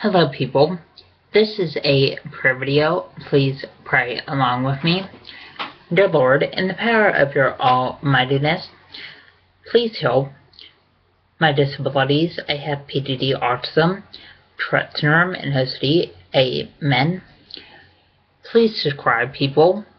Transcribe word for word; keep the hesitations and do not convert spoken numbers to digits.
Hello people, this is a prayer video. Please pray along with me. Dear Lord, in the power of your almightiness, please heal my disabilities. I have P D D, autism, Tourette syndrome, and O C D. Amen. Please subscribe people.